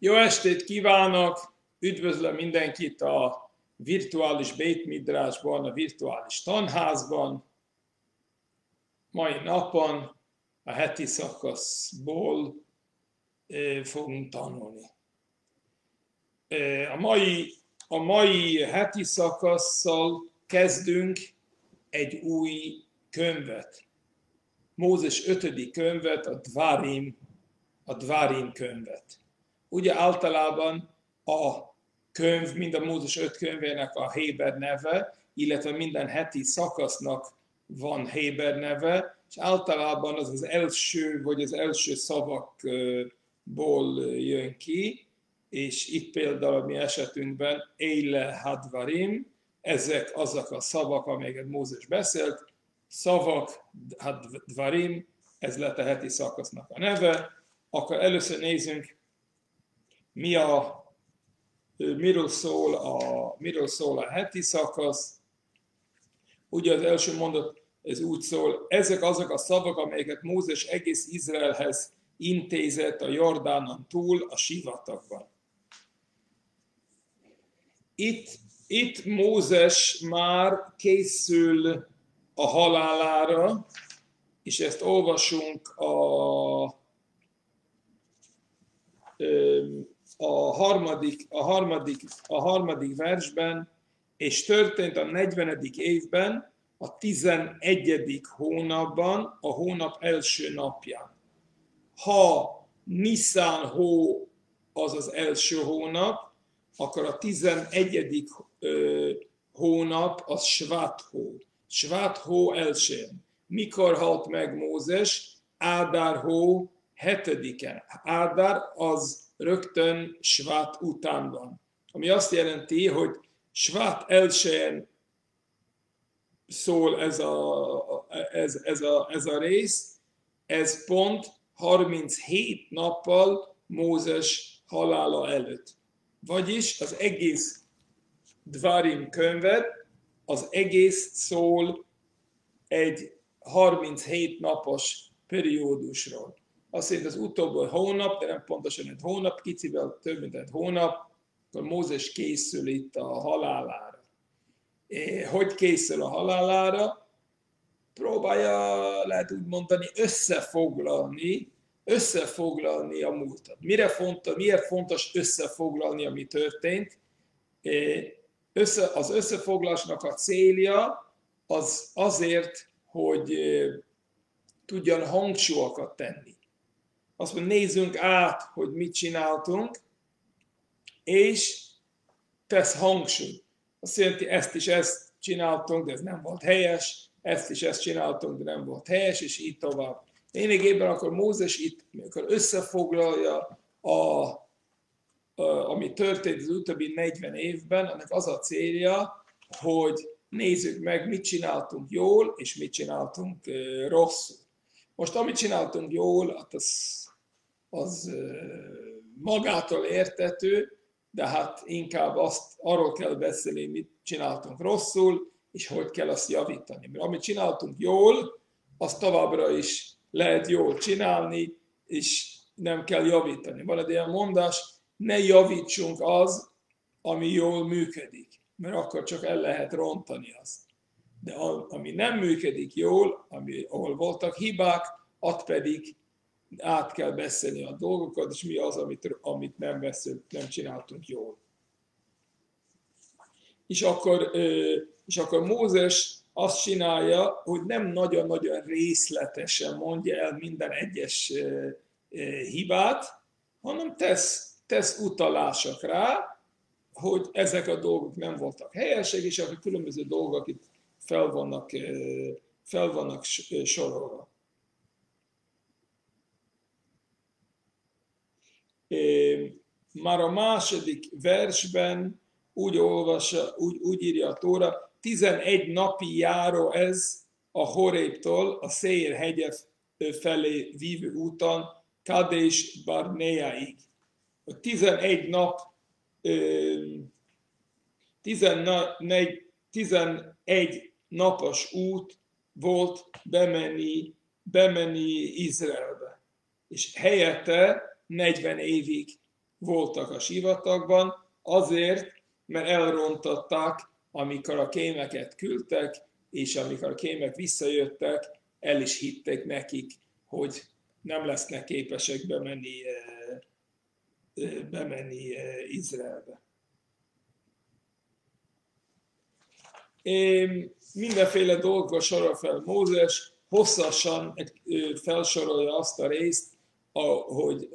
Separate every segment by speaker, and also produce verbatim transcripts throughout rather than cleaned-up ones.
Speaker 1: Jó estét kívánok! Üdvözlöm mindenkit a virtuális Beit Midrashban, a virtuális tanházban. Mai napon a heti szakaszból fogunk tanulni. A mai, a mai heti szakasszal kezdünk egy új könyvet. Mózes ötödik könyvet, a Dvarim, a Dvarim könyvet. Ugye általában a könyv, mind a Mózes öt könyvének a héber neve, illetve minden heti szakasznak van héber neve, és általában az az első, vagy az első szavakból jön ki, és itt például a mi esetünkben Eile Hadvarim, ezek azok a szavak, amelyeket Mózes beszélt, szavak, Hadvarim, ez lett a heti szakasznak a neve. Akkor először nézzünk, mi a, miről, szól a, miről szól a heti szakasz. Ugye az első mondat, ez úgy szól, ezek azok a szavak, amelyeket Mózes egész Izraelhez intézett a Jordánon túl, a sivatagban. Itt, itt Mózes már készül a halálára, és ezt olvasunk a, a, harmadik, a, harmadik, a harmadik versben, és történt a negyvenedik évben, a tizenegyedik hónapban, a hónap első napján. Ha Niszán hó az az első hónap, akkor a tizenegyedik hónap az Svát hó. Svát hó elsőn. Mikor halt meg Mózes? Ádár hó hetediken. Ádár az rögtön Svát után van. Ami azt jelenti, hogy Svát elsőn szól ez a, ez, ez, a, ez a rész, ez pont harminchét nappal Mózes halála előtt. Vagyis az egész Dvarim könyvet, az egész szól egy harminchét napos periódusról. Azt jelenti az utóbbi hónap, de nem pontosan egy hónap, kicivel több mint egy hónap, akkor Mózes készül itt a halálára. Hogy készül a halálára? Próbálja, lehet úgy mondani, összefoglalni, összefoglalni a múltat. Mire fontos, miért fontos összefoglalni, ami történt? Össze, az összefoglalásnak a célja az azért, hogy tudjan hangsúlyokat tenni. Azt mondja, nézzünk át, hogy mit csináltunk, és tesz hangsúlyt. Azt jelenti, ezt is ezt csináltunk, de ez nem volt helyes, ezt is ezt csináltunk, de nem volt helyes, és így tovább. Lényegében akkor Mózes itt, amikor összefoglalja, a, a, ami történt az utóbbi negyven évben, annak az a célja, hogy nézzük meg, mit csináltunk jól, és mit csináltunk uh, rosszul. Most amit csináltunk jól, az, az uh, magától értető, de hát inkább azt, arról kell beszélni, mit csináltunk rosszul, és hogy kell azt javítani. Mert amit csináltunk jól, azt továbbra is lehet jól csinálni, és nem kell javítani. Van egy ilyen mondás, ne javítsunk az, ami jól működik, mert akkor csak el lehet rontani azt. De ami nem működik jól, ami, ahol voltak hibák, ott pedig át kell beszélni a dolgokat, és mi az, amit, amit nem beszélt, nem csináltunk jól. És akkor, és akkor Mózes azt csinálja, hogy nem nagyon-nagyon részletesen mondja el minden egyes hibát, hanem tesz, tesz utalások rá, hogy ezek a dolgok nem voltak helyesek, és akkor különböző dolgok itt fel vannak, fel vannak sorolva. Már a második versben úgy olvassa, úgy, úgy írja a Tóra, tizenegy napi járó ez a Horébtól, a Széír hegye felé vívő úton, Kadés Barnéáig. A tizenegy nap, tizenegy napos út volt bemenni, bemenni Izraelbe. És helyette negyven évig voltak a sivatagban, azért, mert elrontották, amikor a kémeket küldtek, és amikor a kémek visszajöttek, el is hitték nekik, hogy nem lesznek képesek bemenni, bemenni Izraelbe. Mindenféle dolgokra sorol fel Mózes, hosszasan felsorolja azt a részt, hogy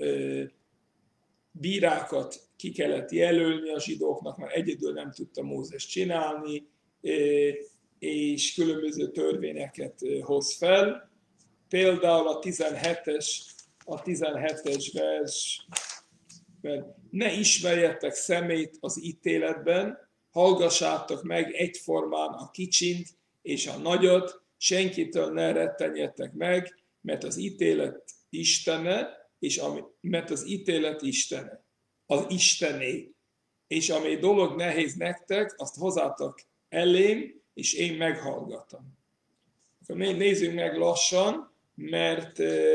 Speaker 1: bírákat ki kellett jelölni a zsidóknak, mert egyedül nem tudta Mózes csinálni, és különböző törvényeket hoz fel. Például a tizenhetes, a tizenhetes vers, mert ne ismerjetek szemét az ítéletben, hallgassátok meg egyformán a kicsint és a nagyot, senkitől ne rettenjetek meg, mert az ítélet Istene, és ami, mert az ítélet Istene, az Istené, és ami dolog nehéz nektek, azt hozzátok elém, és én meghallgatom. Akkor nézzük meg lassan, mert,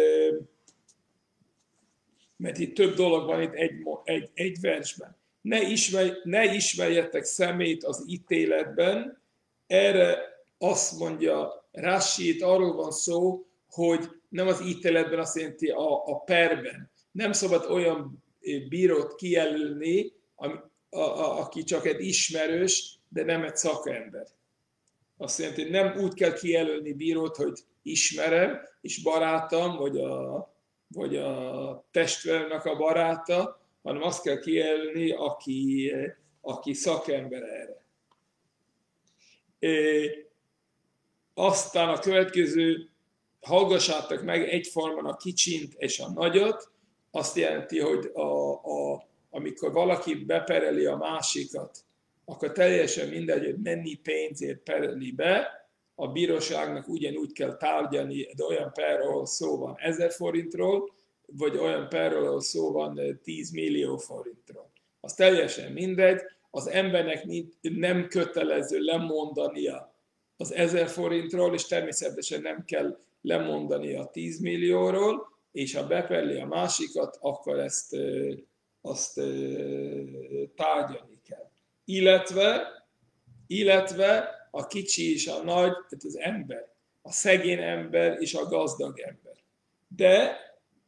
Speaker 1: mert itt több dolog van itt egy, egy, egy versben. Ne, ismerj, ne ismerjetek szemét az ítéletben, erre azt mondja Rashi, itt arról van szó, hogy nem az ítéletben, azt jelenti a, a perben. Nem szabad olyan bírót kijelölni, a, a, a, aki csak egy ismerős, de nem egy szakember. Azt jelenti, hogy nem úgy kell kijelölni bírót, hogy ismerem, és barátom, vagy a, vagy a testvérnek a baráta, hanem azt kell kijelölni, aki, aki szakember erre. É, aztán a következő, hallgassátok meg egyformán a kicsint és a nagyot, azt jelenti, hogy a, a, amikor valaki bepereli a másikat, akkor teljesen mindegy, hogy mennyi pénzért pereli be, a bíróságnak ugyanúgy kell tárgyalni, de olyan per, ahol szó van ezer forintról, vagy olyan perről, ahol szó van tíz millió forintról. Az teljesen mindegy, az embernek nem kötelező lemondania az ezer forintról, és természetesen nem kell lemondani a tíz millióról, és ha beperli a másikat, akkor ezt azt tárgyalni kell. Illetve, illetve a kicsi és a nagy, tehát az ember, a szegény ember és a gazdag ember. De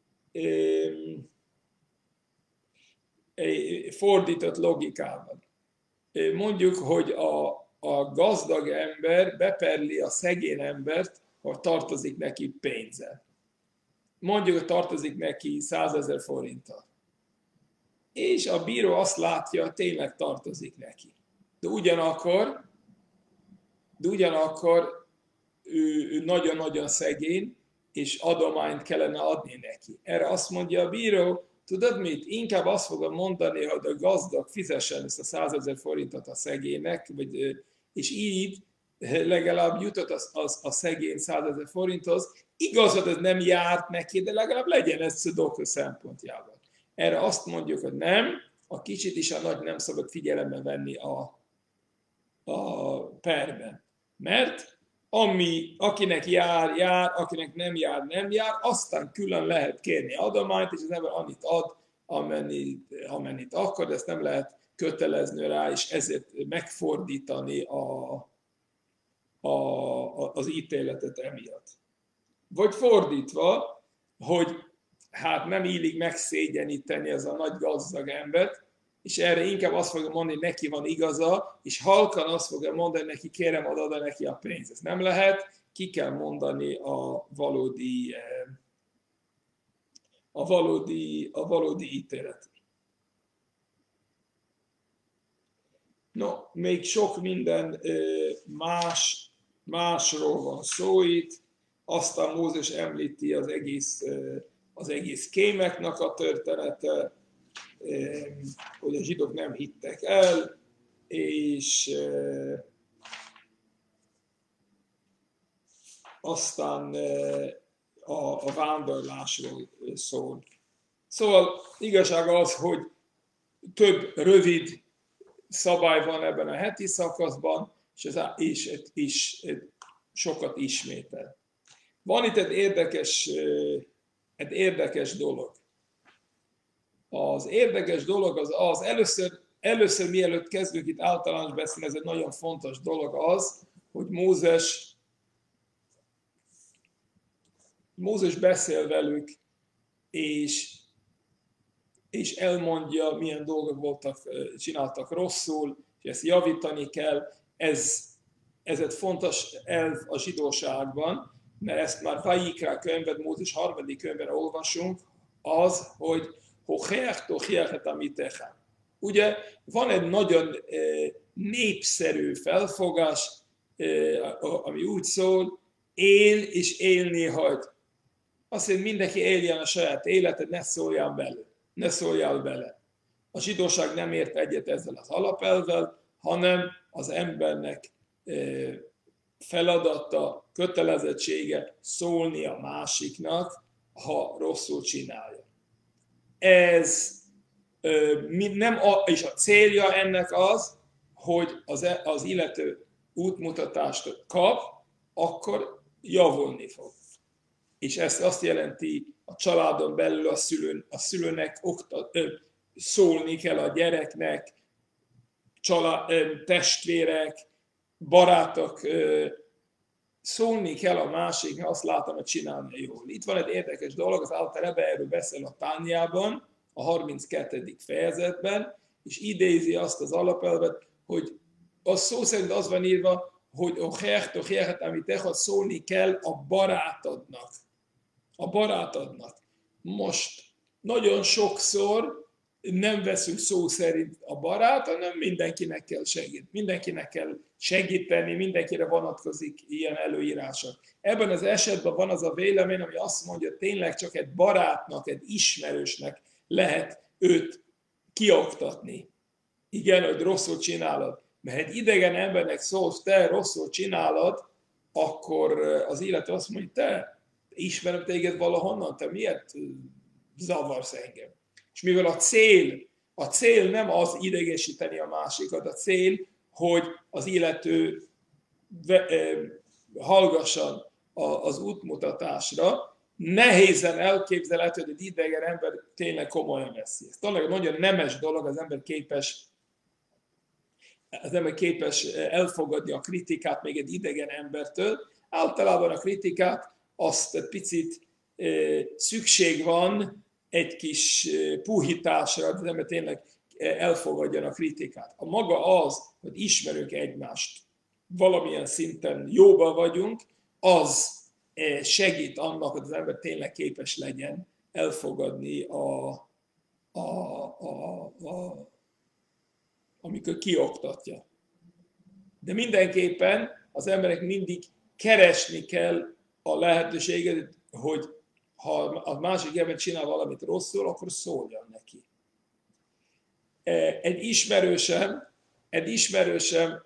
Speaker 1: fordított logikával. Mondjuk, hogy a, a gazdag ember beperli a szegény embert, ha tartozik neki pénzzel. Mondjuk, hogy tartozik neki százezer forinttal. És a bíró azt látja, hogy tényleg tartozik neki. De ugyanakkor, de ugyanakkor ő, ő nagyon-nagyon szegény, és adományt kellene adni neki. Erre azt mondja a bíró, tudod mit? Inkább azt fogom mondani, hogy a gazdag fizessen ezt a százezer forintot a szegénynek, vagy, és így legalább jutott az, az, a szegény százezer forinthoz. Igazad, ez nem járt neki, de legalább legyen ez szedokő szempontjából. Erre azt mondjuk, hogy nem, a kicsit is a nagy nem szabad figyelembe venni a, a perben. Mert ami, akinek jár, jár, akinek nem jár, nem jár, aztán külön lehet kérni adományt, és az ember annyit ad, amennyit, amennyit akar, de ezt nem lehet kötelezni rá, és ezért megfordítani a, a, a, az ítéletet emiatt. Vagy fordítva, hogy hát nem illik megszégyeníteni ez a nagy gazdag embert, és erre inkább azt fogja mondani, hogy neki van igaza, és halkan azt fogja mondani, hogy neki kérem, ad oda neki a pénzt. Ez nem lehet, ki kell mondani a valódi, a valódi, a valódi ítéletet. No, még sok minden más, másról van szó itt, aztán Mózes említi az egész, az egész kémeknek a története, hogy a zsidók nem hittek el, és aztán a, a vándorlásról szól. Szóval igazság az, hogy több rövid szabály van ebben a heti szakaszban, és, ez, és, és sokat ismétel. Van itt egy érdekes, egy érdekes dolog. Az érdekes dolog az az, először, először mielőtt kezdünk itt általános beszélni, ez egy nagyon fontos dolog az, hogy Mózes, Mózes beszél velük, és, és elmondja, milyen dolgok voltak, csináltak rosszul, és ezt javítani kell. Ez, ez egy fontos elv a zsidóságban, mert ezt már Vajikra könyvben, Mózes harmadik könyvben olvasunk, az, hogy Hocheach tochiach et amitecha. Ugye van egy nagyon népszerű felfogás, ami úgy szól, él és élni hagy. Azt mondja, mindenki éljen a saját életet, ne szóljál bele. Ne szóljál bele. A zsidóság nem ért egyet ezzel az alapelvvel, hanem az embernek feladata, kötelezettsége szólni a másiknak, ha rosszul csinálja. Ez nem a, és a célja ennek az, hogy az, az illető útmutatást kap, akkor javulni fog. És ez azt jelenti, a családon belül a, szülőn, a szülőnek oktat, ö, szólni kell a gyereknek, család, ö, testvérek, barátok, ö, szólni kell a másiknak, azt látom, hogy csinálni jól. Itt van egy érdekes dolog, az Alter Rebbe erről beszél a Tánjában, a harminckettedik fejezetben, és idézi azt az alapelvet, hogy az szó szerint az van írva, hogy amit szólni kell a barátodnak. A barátodnak. Most nagyon sokszor nem veszünk szó szerint a barát, hanem mindenkinek kell segíteni. Mindenkinek kell segíteni, mindenkire vonatkozik ilyen előírások. Ebben az esetben van az a vélemény, ami azt mondja, hogy tényleg csak egy barátnak, egy ismerősnek lehet őt kioktatni. Igen, hogy rosszul csinálod. Mert egy idegen embernek szólsz, te rosszul csinálod, akkor az illető azt mondja, te ismerem téged valahonnan, te miért zavarsz engem? És mivel a cél, a cél nem az idegesíteni a másikat, a cél, hogy az illető hallgasson az útmutatásra, nehézen elképzelhető, hogy egy idegen ember tényleg komolyan veszi. Ez tényleg nagyon nemes dolog, az ember képes az ember képes elfogadni a kritikát még egy idegen embertől. Általában a kritikát azt egy picit szükség van egy kis puhításra, az ember tényleg elfogadjon a kritikát. A maga az, hogy ismerünk egymást, valamilyen szinten jóban vagyunk, az segít annak, hogy az ember tényleg képes legyen elfogadni a, a, a, a amikor kioktatja. De mindenképpen az emberek mindig keresni kell a lehetőséget, hogy ha a másik ember csinál valamit rosszul, akkor szóljon neki. Egy ismerősem, egy ismerősem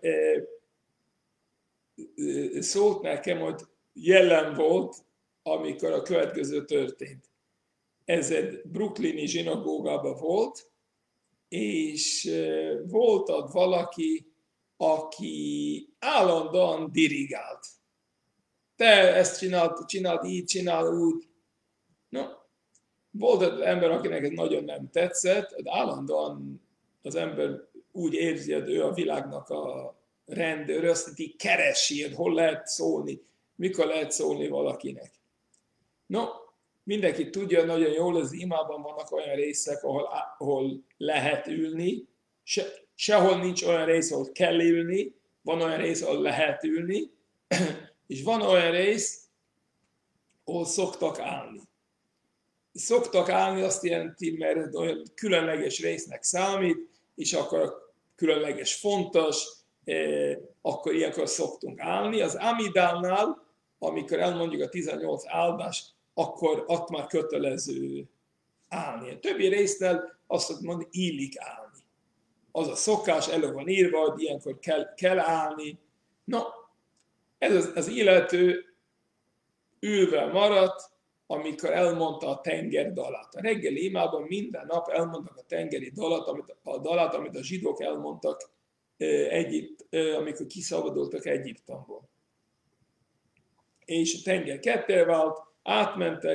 Speaker 1: szólt nekem, hogy jelen volt, amikor a következő történt. Ez egy brooklyni zsinagógában volt, és volt ott valaki, aki állandóan dirigált. Te ezt csináld, csináld így, csináld úgy. No, volt egy ember, akinek ez nagyon nem tetszett, állandóan az ember úgy érzi, hogy ő a világnak a rendőr, azt mondja, keresi, hogy hol lehet szólni, mikor lehet szólni valakinek. No, mindenki tudja nagyon jól, az imában vannak olyan részek, ahol, ahol lehet ülni, Se, sehol nincs olyan rész, ahol kell ülni, van olyan rész, ahol lehet ülni, és van olyan rész, ahol szoktak állni. Szoktak állni azt jelenti, mert olyan különleges résznek számít, és akkor különleges fontos, eh, akkor ilyenkor szoktunk állni. Az Amidálnál, amikor elmondjuk a tizennyolc áldást, akkor ott már kötelező állni. A többi résznél azt mondani, illik állni. Az a szokás, elő van írva, hogy ilyenkor kell, kell állni. No, ez az, az illető ülve maradt, amikor elmondta a tenger dalát. A reggeli imában minden nap elmondtak a tengeri dalat, amit, a dalát, amit a zsidók elmondtak, Egyipt, amikor kiszabadultak Egyiptomból. És a tenger ketté vált, átmentek,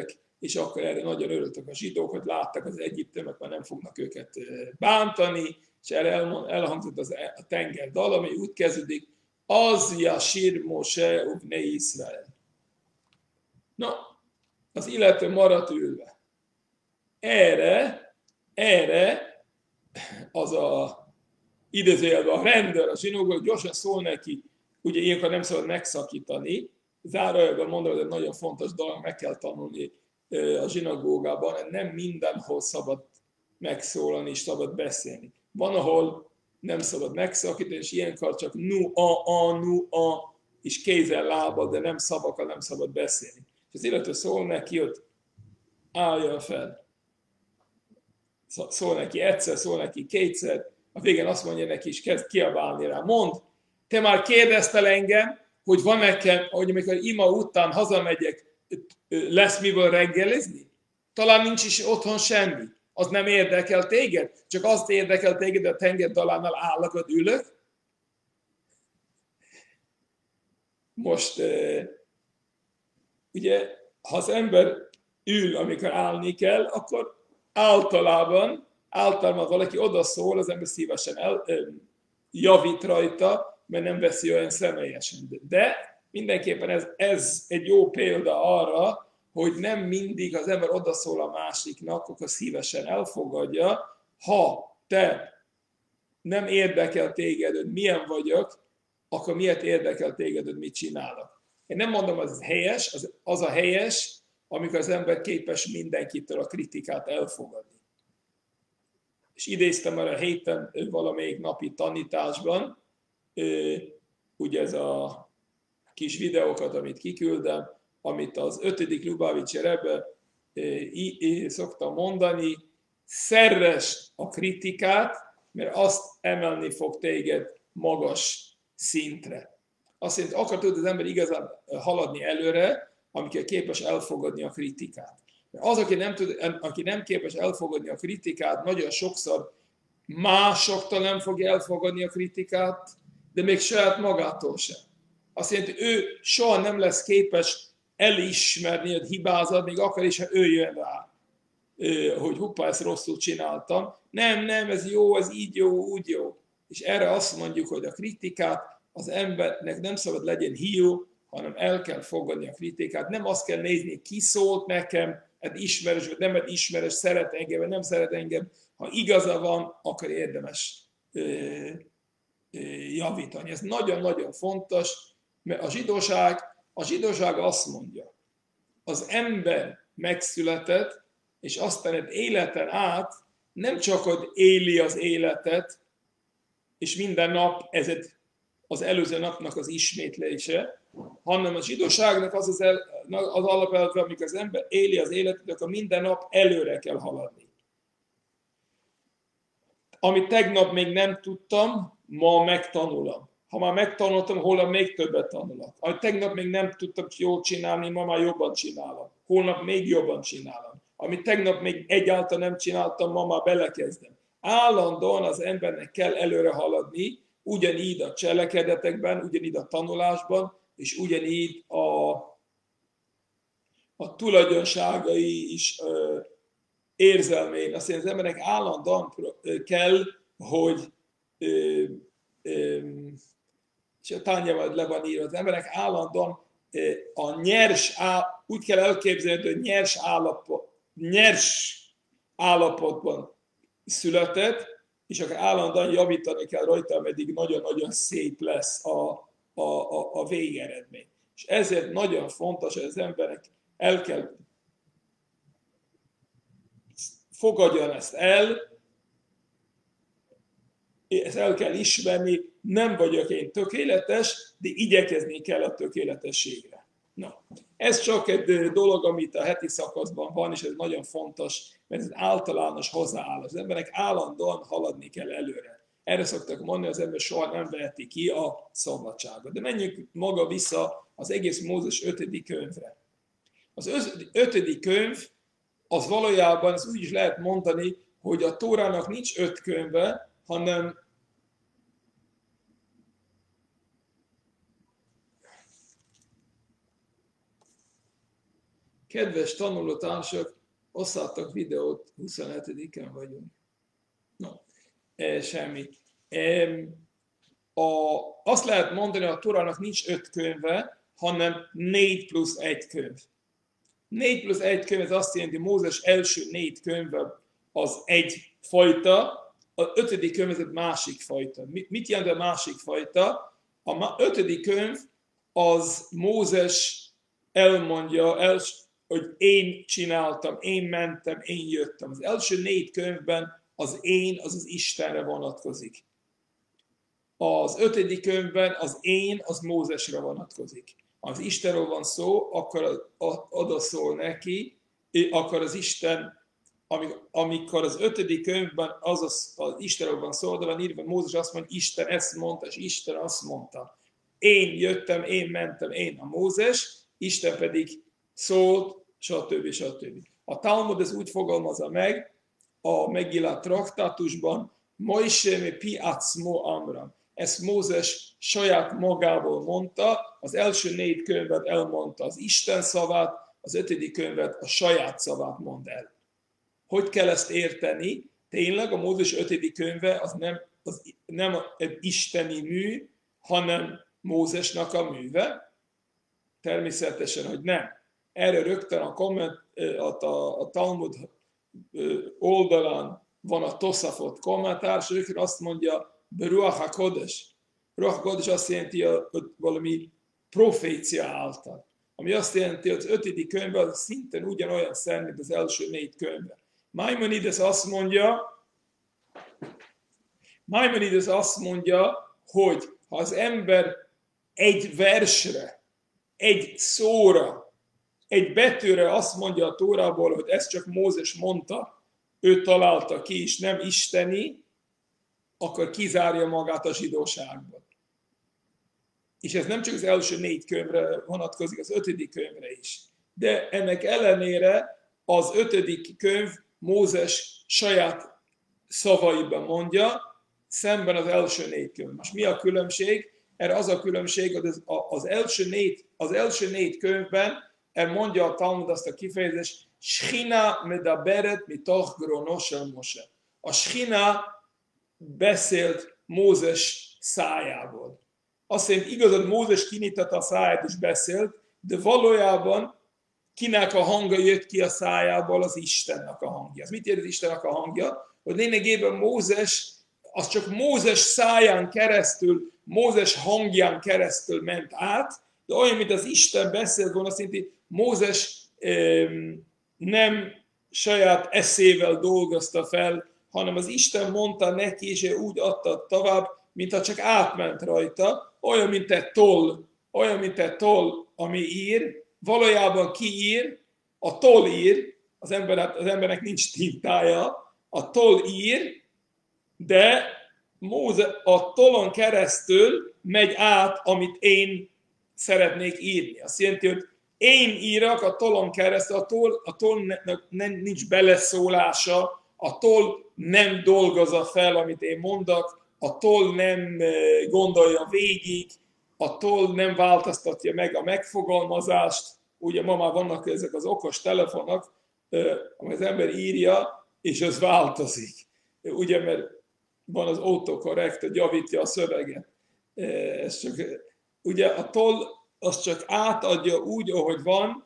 Speaker 1: és akkor erre nagyon örültek a zsidók, hogy látták az egyiptomiak, már nem fognak őket bántani, és erre elhangzott az, a tenger dal, ami úgy kezdődik, az Yashir Moshe uvne Israel. Na, az illető maradt ülve. Erre, erre az a idézőjelben a rendőr, a zsinagóga gyorsan szól neki, ugye ilyenkor nem szabad megszakítani, zárójelben mondom, hogy egy nagyon fontos dolog, meg kell tanulni a zsinagógában, nem mindenhol szabad megszólalni és szabad beszélni. Van, ahol nem szabad megszakítani, és ilyenkor csak nu, a, a, nu, a, és kézzel, lábbal, de nem szavakkal nem szabad beszélni. És az illető szól neki, hogy álljon fel. Szól neki egyszer, szól neki kétszer, a végén azt mondja neki, és kezd kiabálni rá. Mond, te már kérdeztel engem, hogy van nekem, hogy amikor ima után hazamegyek, lesz miből reggelizni? Talán nincs is otthon semmi. Az nem érdekel téged? Csak azt érdekel téged, hogy a tengerdalánál állok, ott ülök? Most, ugye, ha az ember ül, amikor állni kell, akkor általában, általában valaki odaszól, az ember szívesen el, javít rajta, mert nem veszi olyan személyesen. De mindenképpen ez, ez egy jó példa arra, hogy nem mindig az ember odaszól a másiknak, akkor szívesen elfogadja, ha te nem érdekel téged, hogy milyen vagyok, akkor miért érdekel téged, hogy mit csinálok. Én nem mondom, az helyes, az, az a helyes, amikor az ember képes mindenkitől a kritikát elfogadni. És idéztem már a héten valamelyik napi tanításban, ugye ez a kis videókat, amit kiküldem, amit az ötödik Lubavitcher ebbe szoktam mondani, szeresd a kritikát, mert azt emelni fog téged magas szintre. Azt jelenti, akkor tud az ember igazán haladni előre, amikor képes elfogadni a kritikát. Az, aki nem, tud, aki nem képes elfogadni a kritikát, nagyon sokszor másoktól nem fogja elfogadni a kritikát, de még saját magától sem. Azt jelenti, hogy ő soha nem lesz képes elismerni, hogy hibázat, még akar is, ha ő jön rá, hogy huppa, ezt rosszul csináltam. Nem, nem, ez jó, ez így jó, úgy jó. És erre azt mondjuk, hogy a kritikát az embernek nem szabad legyen hiú, hanem el kell fogadni a kritikát. Nem azt kell nézni, ki szólt nekem, ez ismeres, vagy nem ez ismeres, szeret engem, vagy nem szeret engem. Ha igaza van, akkor érdemes javítani. Ez nagyon-nagyon fontos, mert a zsidóság, a zsidóság azt mondja, az ember megszületett, és aztán életen át nem csak, hogy éli az életet, és minden nap ez az előző napnak az ismétlése, hanem a zsidóságnak az az, el, az alapelve, amikor az ember éli az életet, akkor minden nap előre kell haladni. Amit tegnap még nem tudtam, ma megtanulom. Ha már megtanultam, holnap még többet tanulok. Amit tegnap még nem tudtam jól csinálni, ma már jobban csinálom. Holnap még jobban csinálom. Amit tegnap még egyáltalán nem csináltam, ma már belekezdem. Állandóan az embernek kell előre haladni, ugyanígy a cselekedetekben, ugyanígy a tanulásban, és ugyanígy a, a tulajdonságai is ö, érzelmén. Azt mondja, az embernek állandóan kell, hogy ö, ö, és a tányában le van írva, az embernek állandóan ö, a nyers, á, úgy kell elképzelni, hogy nyers, állapot, nyers állapotban született, és akkor állandóan javítani kell rajta, ameddig nagyon-nagyon szép lesz a, a, a, a végeredmény. És ezért nagyon fontos, hogy az emberek el kell fogadjon ezt el, ezt el kell ismerni, nem vagyok én tökéletes, de igyekezni kell a tökéletességre. Na, ez csak egy dolog, amit a heti szakaszban van, és ez nagyon fontos, mert ez általános hozzáállás. Az emberek állandóan haladni kell előre. Erre szoktak mondani, az ember soha nem veheti ki a szabadságot. De menjünk maga vissza az egész Mózes ötödik könyvre. Az ötödik könyv, az valójában, az úgy is lehet mondani, hogy a Tórának nincs öt könyve, hanem Kedves tanulótársak, osszátok videót, huszonhetediken vagyunk. No, e, semmi. E, a, azt lehet mondani, hogy a Tórának nincs öt könyve, hanem négy plusz egy könyv. négy plusz egy könyv, ez azt jelenti, hogy Mózes első négy könyve az egy fajta, az ötödik könyv ez egy másik fajta. Mit jelent a másik fajta? A ötödik könyv az Mózes elmondja, el, hogy én csináltam, én mentem, én jöttem. Az első négy könyvben az én, az az Istenre vonatkozik. Az ötödik könyvben az én, az Mózesre vonatkozik. Ha az Istenről van szó, akkor oda szól neki, akkor az Isten, amikor az ötödik könyvben az, az, az Istenről van szó, oda van írva, Mózes azt mondja, Isten ezt mondta, és Isten azt mondta. Én jöttem, én mentem, én a Mózes, Isten pedig szólt, stb. stb. A Talmud ez úgy fogalmazza meg, a Megillát traktátusban, Mojse me pi atzmo amra. Ezt Mózes saját magából mondta, az első négy könyvet elmondta az Isten szavát, az ötödik könyvet a saját szavát mond el. Hogy kell ezt érteni? Tényleg a Mózes ötödik könyve az nem, az nem egy isteni mű, hanem Mózesnak a műve? Természetesen, hogy nem. Erre rögtön a, komment, a, a, a Talmud oldalán van a Tosafot kommentár, és rögtön azt mondja, Beruach HaKodesh. Beruach HaKodesh azt jelenti, hogy valami profécia által. Ami azt jelenti, hogy az ötödik könyvben az szintén ugyanolyan szent, mint az első négy könyvben. Maimonides azt mondja, Maimonides azt mondja, hogy ha az ember egy versre, egy szóra, egy betűre azt mondja a Tórából, hogy ezt csak Mózes mondta, ő találta ki, és nem isteni, akkor kizárja magát a zsidóságból. És ez nem csak az első négy könyvre vonatkozik, az ötödik könyvre is. De ennek ellenére az ötödik könyv Mózes saját szavaiban mondja, szemben az első négy könyv. Most mi a különbség? Erre az a különbség, hogy az, az, első, négy, az első négy könyvben er mondja a Talmud azt a kifejezést, Shchina medaberet mitoch grono shel Moshe. A Shchina beszélt Mózes szájából. Azt jelenti, igazad, Mózes kinyitatta a száját és beszélt, de valójában kinek a hangja jött ki a szájából? Az Istennek a hangja. Ez mit jelent az Istennek a hangja? Hogy lényegében Mózes, az csak Mózes száján keresztül, Mózes hangján keresztül ment át, de olyan, mint az Isten beszélt volna, azt jelenti, Mózes eh, nem saját eszével dolgozta fel, hanem az Isten mondta neki, és ő úgy adta tovább, mintha csak átment rajta, olyan, mint egy toll, olyan, mint egy toll, ami ír, valójában ki ír, a toll ír, az, ember, az embernek nincs tintája, a toll ír, de Móze, a tollon keresztül megy át, amit én szeretnék írni. Azt jelenti, hogy én írok a tollon keresztül, a toll, a tollnak nincs beleszólása, a toll nem dolgozza fel, amit én mondok, a toll nem gondolja végig, a toll nem változtatja meg a megfogalmazást. Ugye ma már vannak ezek az okos telefonok, amit az ember írja, és az változik. Ugye, mert van az autocorrect, hogy javítja a szöveget. Ez csak, ugye a toll az csak átadja úgy, ahogy van.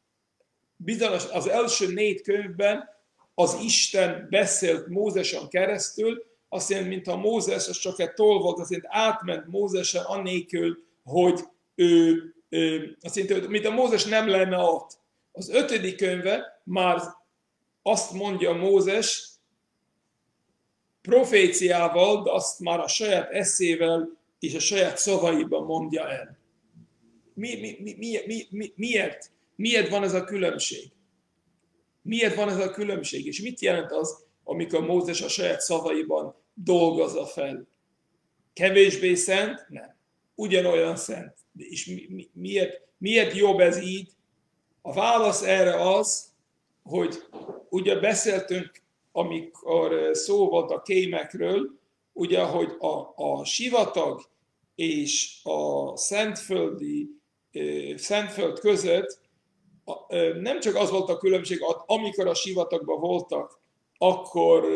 Speaker 1: Bizonyos az első négy könyvben az Isten beszélt Mózesen keresztül, azt jelenti, mintha Mózes az csak egy toll volt, azt jelenti, átment Mózesen annélkül, hogy ő, ő azt jelenti, hogy mint a Mózes nem lenne ott. Az ötödik könyve már azt mondja Mózes proféciával, de azt már a saját eszével és a saját szavaiban mondja el. Mi, mi, mi, mi, mi, mi, miért? Miért van ez a különbség? Miért van ez a különbség? És mit jelent az, amikor Mózes a saját szavaiban dolgozza fel? Kevésbé szent? Nem. Ugyanolyan szent. És mi, mi, miért, miért jobb ez így? A válasz erre az, hogy ugye beszéltünk, amikor szó volt a kémekről, ugye, hogy a, a sivatag és a szentföldi, Szentföld között nem csak az volt a különbség, amikor a sivatagban voltak, akkor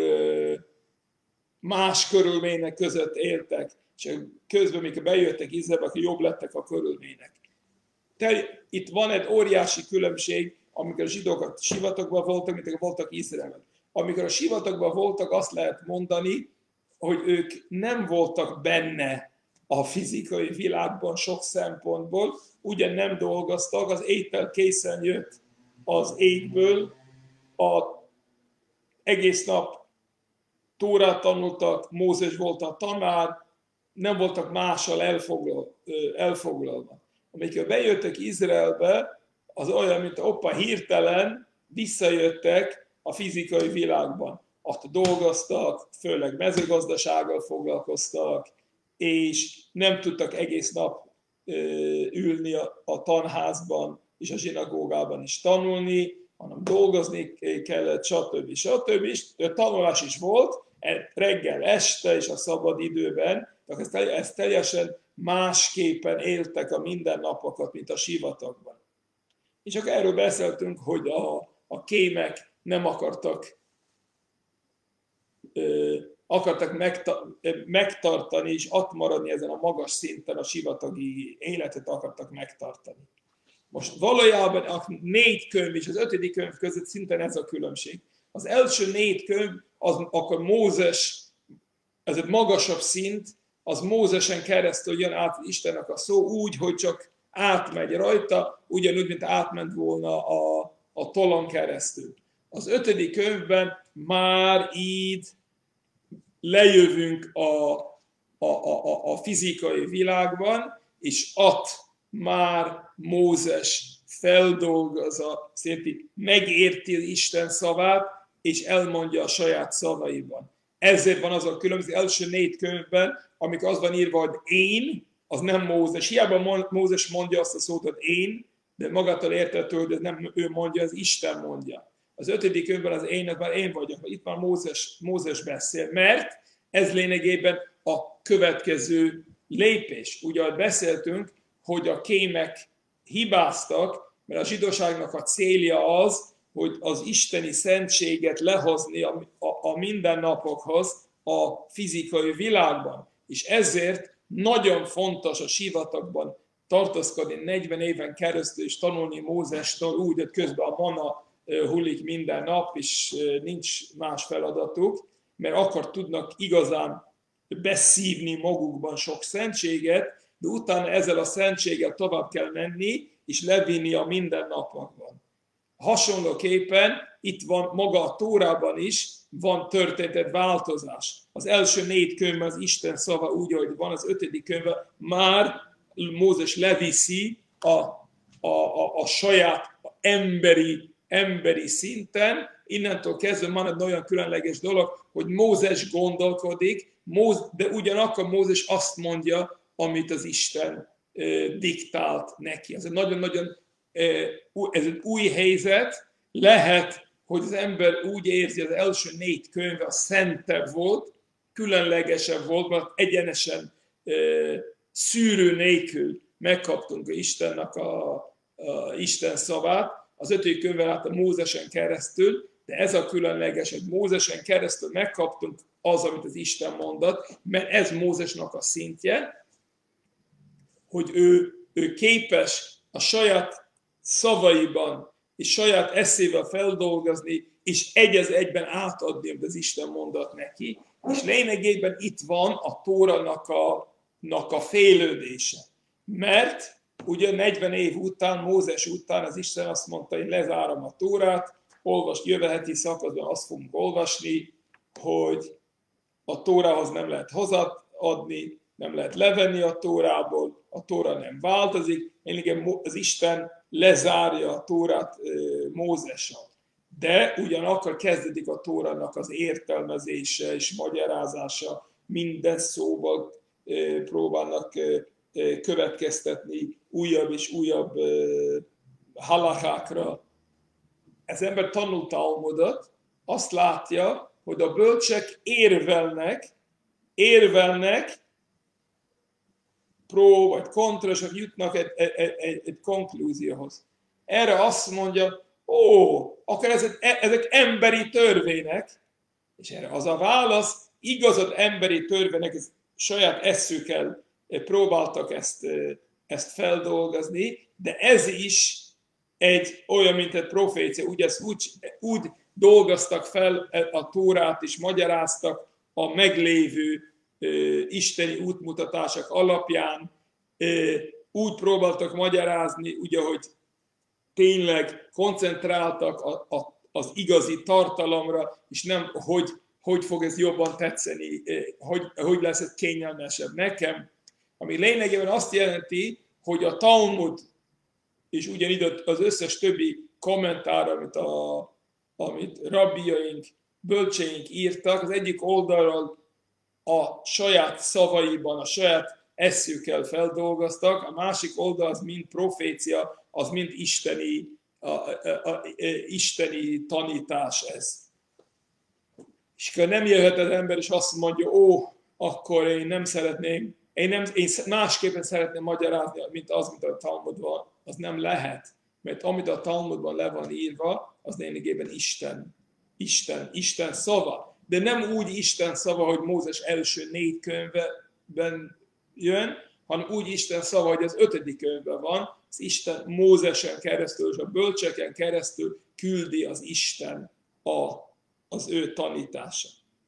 Speaker 1: más körülmények között éltek, és közben, mikor bejöttek Izraelbe, akkor jobb lettek a körülmények. Tehát itt van egy óriási különbség, amikor a zsidók a sivatagban voltak, mint amikor voltak Izraelben. Amikor a sivatagban voltak, azt lehet mondani, hogy ők nem voltak benne a fizikai világban sok szempontból, ugyan nem dolgoztak, az étel készen jött az égből, a egész nap Tórát tanultak, Mózes volt a tanár, nem voltak mással elfoglal, elfoglalva. Amikor bejöttek Izraelbe, az olyan, mint oppa hirtelen visszajöttek a fizikai világban. Ott dolgoztak, főleg mezőgazdasággal foglalkoztak, és nem tudtak egész nap ülni a tanházban és a zsinagógában is tanulni, hanem dolgozni kellett, stb. stb. Tanulás is volt, reggel, este és a szabad időben, tehát ezt teljesen másképpen éltek a mindennapokat, mint a sivatagban. És csak erről beszéltünk, hogy a, a kémek nem akartak, ö, akartak megta, megtartani és ott maradni ezen a magas szinten, a sivatagi életet akartak megtartani. Most valójában a négy könyv és az ötödik könyv között szintén ez a különbség. Az első négy könyv, az akkor Mózes, ez egy magasabb szint, az Mózesen keresztül jön át Istennek a szó úgy, hogy csak átmegy rajta, ugyanúgy, mint átment volna a, a tollon keresztül. Az ötödik könyvben már így lejövünk a, a, a, a fizikai világban, és ott már Mózes feldolgozza, szépen megérti Isten szavát, és elmondja a saját szavaiban. Ezért van az a különböző első négy könyvben, amikor az van írva, hogy én, az nem Mózes. Hiába Mózes mondja azt a szót, hogy én, de magától értető, hogy ez nem ő mondja, az Isten mondja. Az ötödik könyvben az én, az már én vagyok. Itt már Mózes, Mózes beszél, mert ez lényegében a következő lépés. Ugye beszéltünk, hogy a kémek hibáztak, mert a zsidóságnak a célja az, hogy az isteni szentséget lehozni a, a, a mindennapokhoz a fizikai világban. És ezért nagyon fontos a sivatagban tartózkodni negyven éven keresztül és tanulni Mózestől úgy, hogy közben a mana hullik minden nap, és nincs más feladatuk, mert akkor tudnak igazán beszívni magukban sok szentséget, de utána ezzel a szentséggel tovább kell menni, és levinni a mindennapokban. Hasonlóképpen itt van maga a Tórában is, van történt egy változás. Az első négy könyvben az Isten szava úgy, ahogy van, az ötödik könyvben már Mózes leviszi a, a, a, a saját emberi, emberi szinten. Innentől kezdve van egy olyan különleges dolog, hogy Mózes gondolkodik, de ugyanakkor Mózes azt mondja, amit az Isten eh, diktált neki. Ez egy nagyon-nagyon eh, ez egy új helyzet. Lehet, hogy az ember úgy érzi, az első négy könyv a szentebb volt, különlegesebb volt, mert egyenesen eh, szűrő nélkül megkaptunk a Istennek a, a Isten szavát. Az ötödik könyvvel át a Mózesen keresztül, de ez a különleges, hogy Mózesen keresztül megkaptunk az, amit az Isten mondott, mert ez Mózesnak a szintje, hogy ő, ő képes a saját szavaiban és saját eszével feldolgozni, és egy az egyben átadni, amit az Isten mondott neki. És lényegében itt van a Tórának a, a fejlődése. Mert ugye negyven év után, Mózes után az Isten azt mondta, hogy lezárom a Tórát, olvasd, jövő heti szakaszban azt fogunk olvasni, hogy a Tórához nem lehet hozzáadni, nem lehet levenni a Tórából, a Tóra nem változik, lényegében az Isten lezárja a Tórát Mózessal. De ugyanakkor kezdődik a Tórának az értelmezése és magyarázása, minden szóval próbálnak következtetni újabb és újabb halakákra. Ez ember tanul Talmudot, azt látja, hogy a bölcsek érvelnek, érvelnek, pró vagy kontra, és jutnak egy, egy, egy, egy konklúzióhoz. Erre azt mondja, ó, akkor ezek, ezek emberi törvények, és erre az a válasz, igazad emberi törvények, ez saját eszükkel próbáltak ezt, ezt feldolgozni, de ez is egy olyan, mint egy profécia, úgy, ezt úgy, úgy dolgoztak fel a Tórát, és magyaráztak a meglévő isteni útmutatások alapján, úgy próbáltak magyarázni, ugye, hogy tényleg koncentráltak a, a, az igazi tartalomra, és nem, hogy hogy fog ez jobban tetszeni, hogy, hogy lesz ez kényelmesebb nekem. Ami lényegében azt jelenti, hogy a Talmud, és ugyanígy az összes többi kommentár, amit, a, amit rabbiaink, bölcseink írtak, az egyik oldalról a saját szavaiban, a saját eszükkel feldolgoztak, a másik oldal az mind profécia, az mind isteni, a, a, a, a, isteni tanítás ez. És akkor nem jöhet az ember, és azt mondja, ó, akkor én nem szeretném, én, nem, én másképpen szeretném magyarázni, mint az, mint a Talmudban. Az nem lehet, mert amit a Talmudban le van írva, az lényegében Isten, Isten, Isten szava. De nem úgy Isten szava, hogy Mózes első négy könyvben jön, hanem úgy Isten szava, hogy az ötödik könyvben van, az Isten Mózesen keresztül és a bölcseken keresztül küldi az Isten a, az ő tanítása.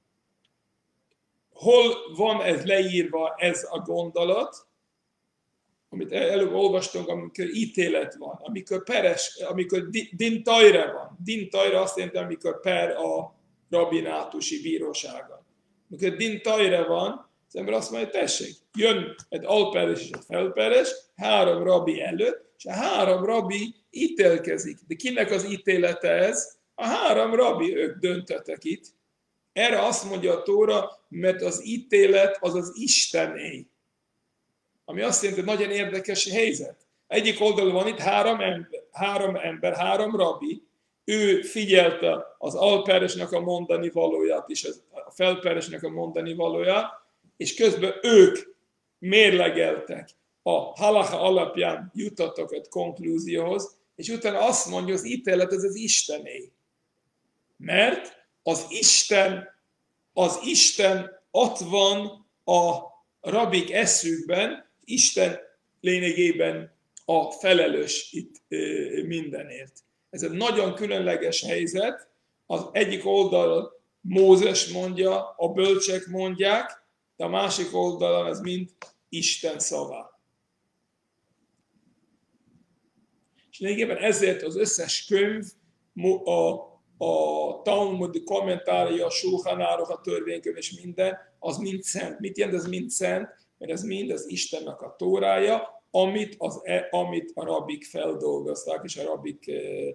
Speaker 1: Hol van ez leírva, ez a gondolat, amit előbb olvastunk, amikor ítélet van, amikor peres, amikor din tajra van. Din tajra azt jelenti, amikor per a rabbinátusi bíróságon. Amikor din tajra van, az ember azt mondja, tessék, jön egy alperes és egy felperes, három rabbi előtt, és a három rabbi ítélkezik. De kinek az ítélete ez? A három rabbi, ők döntöttek itt. Erre azt mondja a Tóra, mert az ítélet az az Istené. Ami azt jelenti, hogy nagyon érdekes helyzet. Egyik oldalon van itt három ember, három, ember, három rabbi, ő figyelte az alperesnek a mondani valóját, és a felperesnek a mondani valóját, és közben ők mérlegeltek, a halacha alapján jutottak egy konklúzióhoz, és utána azt mondja, az ítélet ez az Istené. Mert az Isten, az Isten ott van a rabbik eszükben, Isten lényegében a felelős itt mindenért. Ez egy nagyon különleges helyzet. Az egyik oldalon Mózes mondja, a bölcsek mondják, de a másik oldalon ez mind Isten szava. És lényegében ezért az összes könyv, a, a Talmud kommentárja, a Sulchan Aruch, a törvénykönyv és minden, az mind szent. Mit jelent ez mind szent? Mert ez mind az Istennek a tórája, amit, az, amit a rabbik feldolgozták, és a rabbik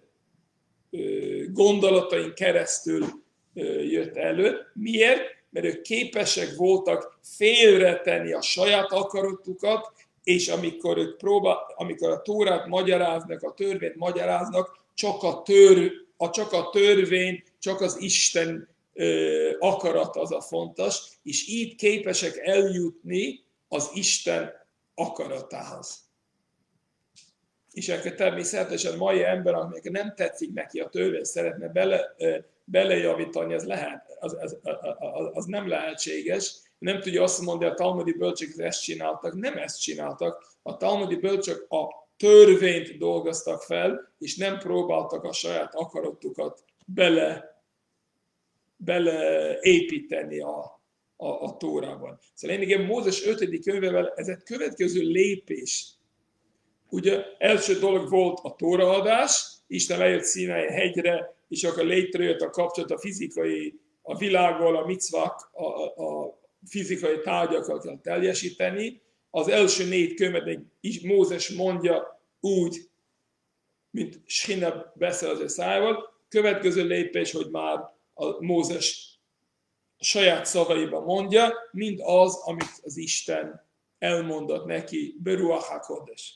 Speaker 1: gondolatain keresztül jött elő. Miért? Mert ők képesek voltak félretenni a saját akaratukat, és amikor ők próbál, amikor a Tórát magyaráznak, a törvényt magyaráznak, csak a, tör, a, csak a törvény, csak az Isten ö, akarat az a fontos, és így képesek eljutni az Isten akaratához. És akkor természetesen a mai ember, amikor nem tetszik neki a törvény, szeretne bele, belejavítani, az, lehet, az, az, az, az nem lehetséges. Nem tudja azt mondani, a talmudi bölcsök ezt csináltak. Nem ezt csináltak. A talmudi bölcsök a törvényt dolgoztak fel, és nem próbáltak a saját akaratukat bele, bele építeni a, a, a Tórában. Szóval én igen, Mózes ötödik könyvével ez egy következő lépés. Ugye első dolog volt a tóraadás, Isten lejött Színai hegyre, és akkor létrejött a kapcsolat a fizikai, a világgal, a micvák, a, a fizikai tárgyakat kell teljesíteni. Az első négy könyvet Mózes mondja úgy, mint Shina beszél az ő szájával. Következő lépés, hogy már a Mózes saját szavaiban mondja, mind az, amit az Isten elmondott neki, Beruach HaKodesh.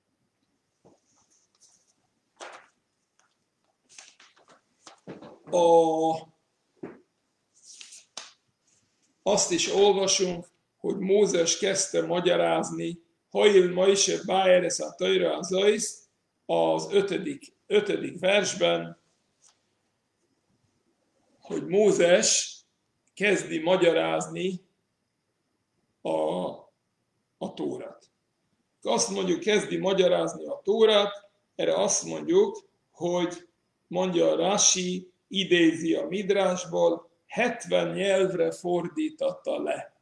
Speaker 1: A, azt is olvasunk, hogy Mózes kezdte magyarázni, Hajil Maise Bájeres a Tajra az Aisz, az ötödik, ötödik versben, hogy Mózes kezdi magyarázni a, a Tórát. Azt mondjuk, kezdi magyarázni a Tórát, erre azt mondjuk, hogy mondja Rashi, idézi a Midrásból, hetven nyelvre fordította le.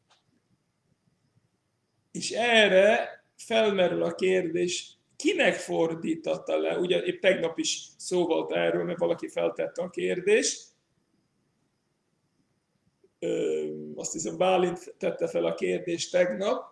Speaker 1: És erre felmerül a kérdés, kinek fordította le? Ugye épp tegnap is szó volt erről, mert valaki feltette a kérdést. Ö, azt hiszem Bálint tette fel a kérdést tegnap.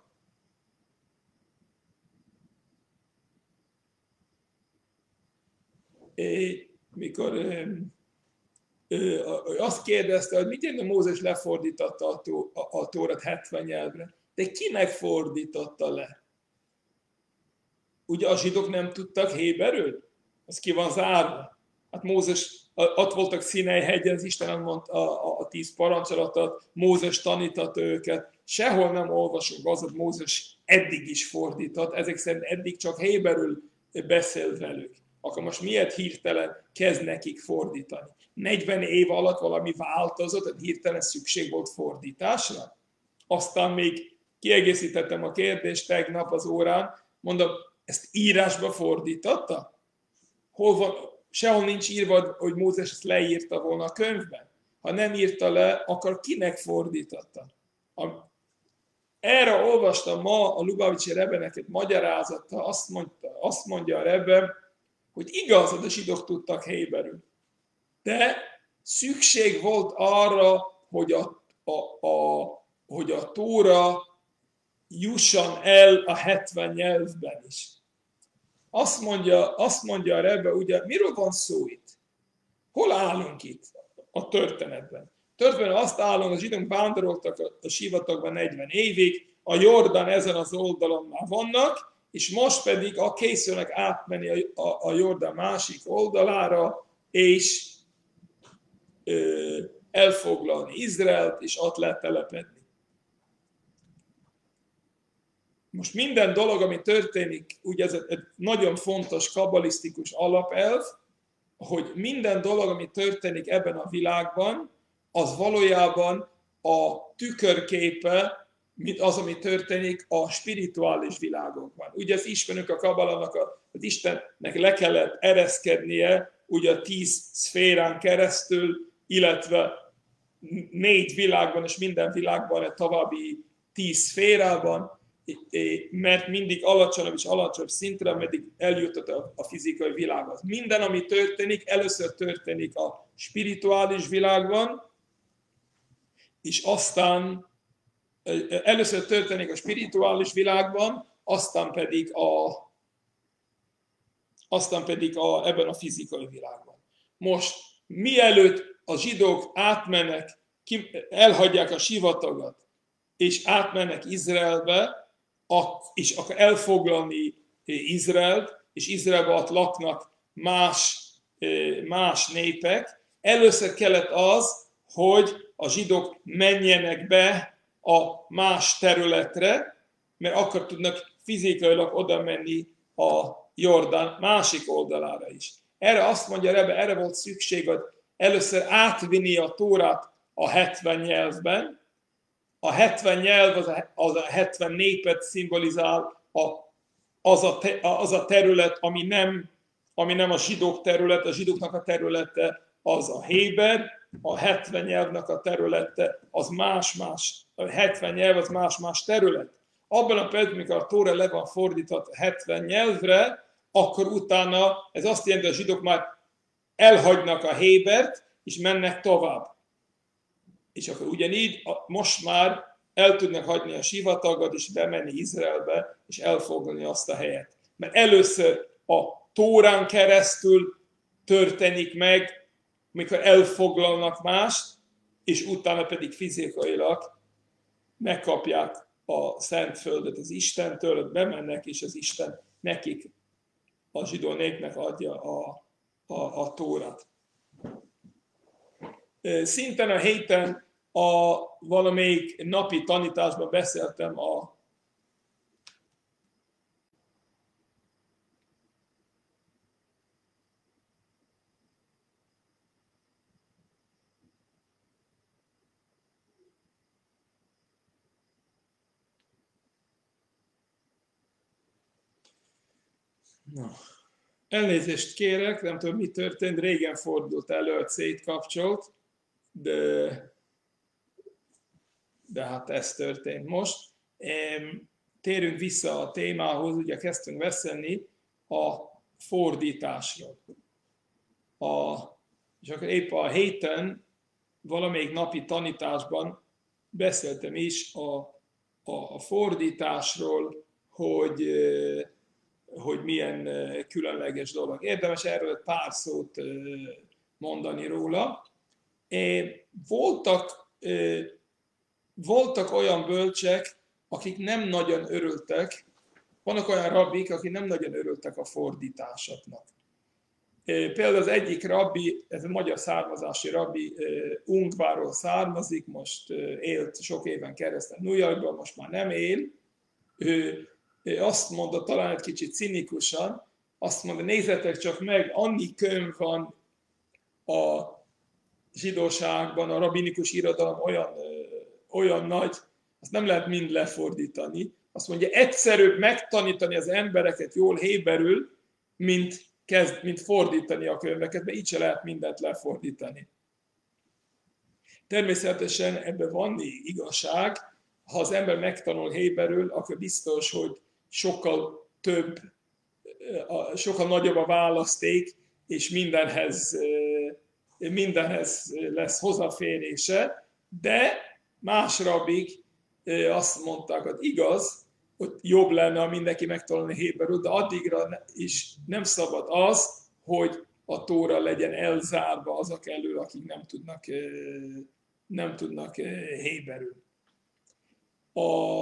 Speaker 1: É, mikor ö, ö, azt kérdezte, hogy mit jelent, hogy Mózes lefordította a, tó, a, a Tórát hetven nyelvre. De kinek fordította le? Ugye a zsidók nem tudtak héberül? Az ki van zárva. Hát Mózes, ott voltak Színei hegyen, az Isten mondta a, a, a tíz parancsolatot, Mózes tanítatta őket. Sehol nem olvasunk az, hogy Mózes eddig is fordított, ezek szerint eddig csak héberül beszélt velük. Akkor most miért hirtelen kezd nekik fordítani? negyven év alatt valami változott, hirtelen szükség volt fordításra? Aztán még kiegészítettem a kérdést tegnap az órán, mondom, ezt írásba fordította? Hol van, sehol nincs írva, hogy Mózes ezt leírta volna a könyvben. Ha nem írta le, akkor kinek fordította? Erre olvastam ma a Lubavicsi Rebbeneket magyarázata, azt, mondta, azt mondja a Rebbe, hogy igaz, hogy a zsidók tudtak héberül. De szükség volt arra, hogy a, a, a, hogy a Tóra jusson el a hetven nyelvben is. Azt mondja, azt mondja a Rebbe, ugye, miről van szó itt? Hol állunk itt a történetben? Történetben azt állunk, a zsidók vándoroltak a, a sivatagban negyven évig, a Jordán ezen az oldalon már vannak, és most pedig a készülnek átmenni a, a, a Jordán másik oldalára, és ö, elfoglalni Izraelt, és ott letelepedni. Most minden dolog, ami történik, ugye ez egy nagyon fontos kabbalisztikus alapelv, hogy minden dolog, ami történik ebben a világban, az valójában a tükörképe, mint az, ami történik a spirituális világokban. Ugye ezt ismerünk a kabbalának, az Istennek le kellett ereszkednie, ugye a tíz szférán keresztül, illetve négy világban, és minden világban egy további tíz szférában, mert mindig alacsonyabb és alacsonyabb szintre, meddig eljutott a fizikai világhoz. Minden, ami történik, először történik a spirituális világban, és aztán először történik a spirituális világban, aztán pedig, a, aztán pedig a, ebben a fizikai világban. Most mielőtt a zsidók átmennek, elhagyják a sivatagot, és átmennek Izraelbe, és akkor elfoglalni Izraelt, és Izraelbe ott laknak más, más népek, először kellett az, hogy a zsidók menjenek be a más területre, mert akkor tudnak fizikailag oda menni a Jordán másik oldalára is. Erre azt mondja Rebbe, erre volt szükség, hogy először átvinni a Tórát a hetven nyelvben. A hetven nyelv az a, az a hetven népet szimbolizál, a, az, a te, az a terület, ami nem, ami nem a zsidók terület, a zsidóknak a területe az a héber, a hetven nyelvnek a területe az más-más, a hetven nyelv az más-más terület. Abban a percben, amikor a Tóra le van fordítva hetven nyelvre, akkor utána ez azt jelenti, hogy a zsidók már elhagynak a hébert, és mennek tovább. És akkor ugyanígy most már el tudnak hagyni a sivatagot, és bemenni Izraelbe, és elfoglalni azt a helyet. Mert először a Tórán keresztül történik meg, mikor elfoglalnak mást, és utána pedig fizikailag megkapják a szent földet az Istentől, bemennek, és az Isten nekik, a zsidó népnek adja a, a, a Tórát. Szinten a héten a valamelyik napi tanításban beszéltem a Na. Elnézést kérek, nem tudom, mi történt, régen fordult elő, hogy szétkapcsolt, de, de hát ez történt most. Térünk vissza a témához, ugye kezdtünk beszélni a fordításról. A, és akkor épp a héten, valamelyik napi tanításban beszéltem is a, a, a fordításról, hogy, hogy milyen különleges dolog. Érdemes erről egy pár szót mondani róla. Voltak, voltak olyan bölcsek, akik nem nagyon örültek, vannak olyan rabbik, akik nem nagyon örültek a fordításoknak. Például az egyik rabbi, ez a magyar származású rabbi, Ungváról származik, most élt sok éven keresztül New Yorkban, most már nem él. Ő azt mondta, talán egy kicsit cinikusan, azt mondta, nézzetek csak meg, annyi könyv van a zsidóságban, a rabbinikus irodalom olyan, olyan nagy, azt nem lehet mind lefordítani. Azt mondja, egyszerűbb megtanítani az embereket jól héberül, mint, kezd, mint fordítani a könyveket, mert így se lehet mindent lefordítani. Természetesen ebben van igazság, ha az ember megtanul héberül, akkor biztos, hogy sokkal több, sokkal nagyobb a választék, és mindenhez, mindenhez lesz hozzáférése, de más rabbik azt mondták, hogy igaz, hogy jobb lenne, ha mindenki megtanulni héberül, de addigra is nem szabad az, hogy a Tóra legyen elzárva azok elől, akik nem tudnak, nem tudnak héberül. A,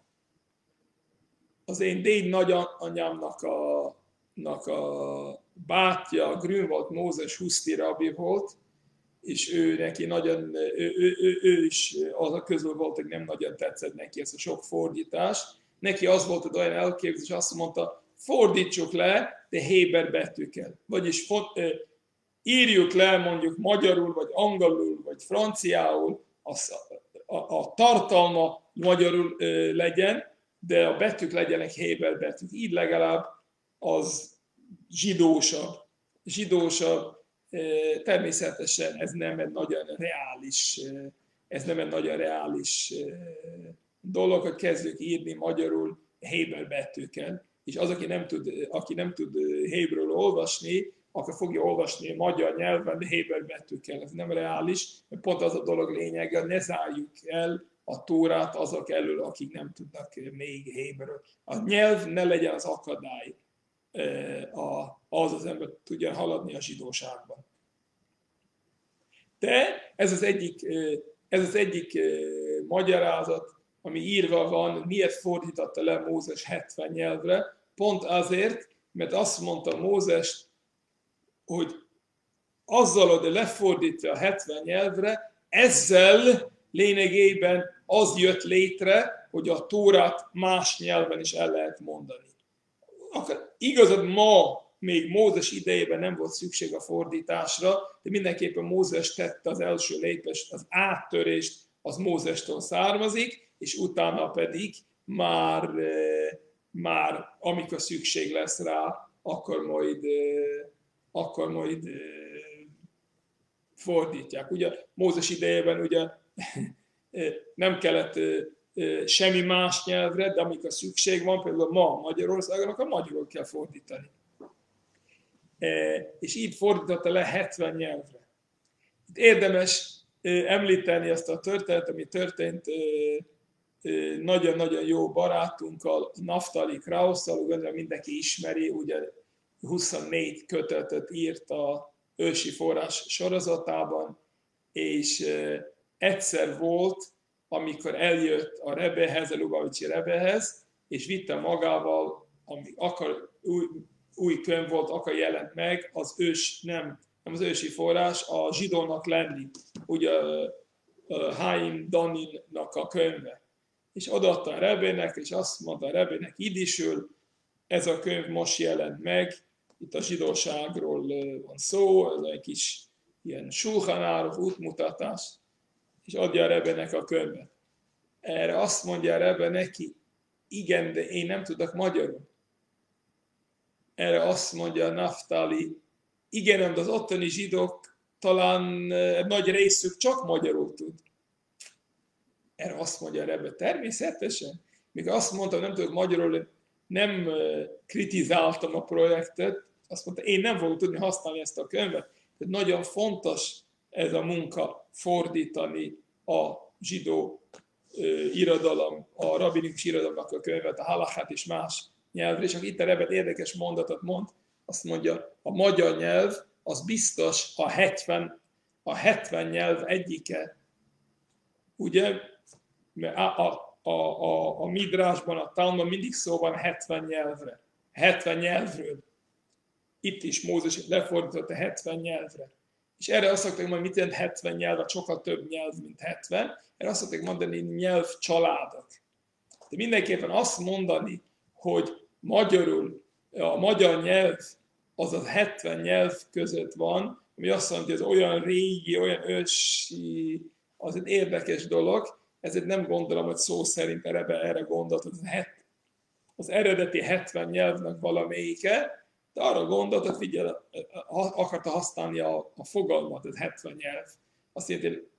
Speaker 1: az én déd nagyanyámnak a, a bátyja, Grünwald Mózes Huszti rabbi volt, és ő neki nagyon, ő, ő, ő, ő is azok közül volt, hogy nem nagyon tetszett neki ez a sok fordítás. Neki az volt egy olyan elképzelés, azt mondta, fordítsuk le, de héber betűkkel. Vagyis írjuk le mondjuk magyarul, vagy angolul, vagy franciául, az, a, a tartalma magyarul legyen, de a betűk legyenek héber betűk. Így legalább az zsidósabb. Zsidósabb. Természetesen ez nem egy nagyon reális, ez nem egy nagyon reális dolog, hogy kezdjük írni magyarul héber betűkkel, és az, aki nem tud, aki nem tud héberül olvasni, akkor fogja olvasni magyar nyelven, de héber betűkkel. Ez nem reális, mert pont az a dolog lényege, ne zárjuk el a Tórát azok elől, akik nem tudnak még héberül. A nyelv ne legyen az akadály. Az az ember tudja haladni a zsidóságban. De ez az egyik, ez az egyik magyarázat, ami írva van, miért fordította le Mózes hetven nyelvre, pont azért, mert azt mondta Mózes, hogy azzal, hogy lefordítja a hetven nyelvre, ezzel lényegében az jött létre, hogy a Tórát más nyelven is el lehet mondani. Akkor igazad, ma még Mózes idejében nem volt szükség a fordításra, de mindenképpen Mózes tette az első lépést, az áttörést, az Mózestől származik, és utána pedig már, már amikor szükség lesz rá, akkor majd, akkor majd fordítják. Ugye Mózes idejében ugye nem kellett semmi más nyelvre, de amikor szükség van, például ma Magyarországon, akkor magyarul kell fordítani. És így fordította le hetven nyelvre. Itt érdemes említeni ezt a történetet, ami történt nagyon-nagyon jó barátunkkal, Naftali Krausszal, gondolom mindenki ismeri, ugye huszonnégy kötetet írt a ősi forrás sorozatában, és egyszer volt, amikor eljött a Rebbehez, a Lubavicsi Rebbehez, és vitte magával, ami akar, új, új könyv volt, akkor jelent meg, az ős, nem, nem az ősi forrás, a zsidónak lenni, ugye Haim Daninnak a könyve. És odaadta a Rebének, és azt mondta a Rebének idisül, ez a könyv most jelent meg, itt a zsidóságról van szó, ez egy kis ilyen Shulchan Aruch útmutatás, és adja a Rebének a könyvet. Erre azt mondja a Rebbe neki, igen, de én nem tudok magyarul. erre azt mondja Naftali, igen, de az ottani zsidók talán nagy részük csak magyarul tud. Erre azt mondja Rebbe, természetesen. Míg azt mondtam, nem tudok magyarul, nem kritizáltam a projektet, azt mondta, én nem fogok tudni használni ezt a könyvet. Tehát nagyon fontos ez a munka fordítani a zsidó irodalom, a rabinikus irodalomnak a könyvet, a halachát és más nyelvre. És akkor itt a Rebbe érdekes mondatot mond, azt mondja, a magyar nyelv az biztos a hetven, a hetven nyelv egyike. Ugye, mert a, a, a, a, a Midrásban, a Talmudban mindig szó van hetven nyelvre. hetven nyelvről. Itt is Mózes lefordított a hetven nyelvre. És erre azt szokták mondani, mit jelent hetven nyelv, vagy sokkal több nyelv, mint hetven. Erre azt szokták mondani, nyelvcsaládok. De mindenképpen azt mondani, hogy magyarul, a magyar nyelv az a hetven nyelv között van, ami azt mondja, hogy ez olyan régi, olyan ősi, az egy érdekes dolog, ezért nem gondolom, hogy szó szerint erre, erre gondolt, az, az eredeti hetven nyelvnek valamelyike, de arra gondolt, hogy figyel, akarta használni a, a fogalmat, az hetven nyelv. Azt jelenti, hogy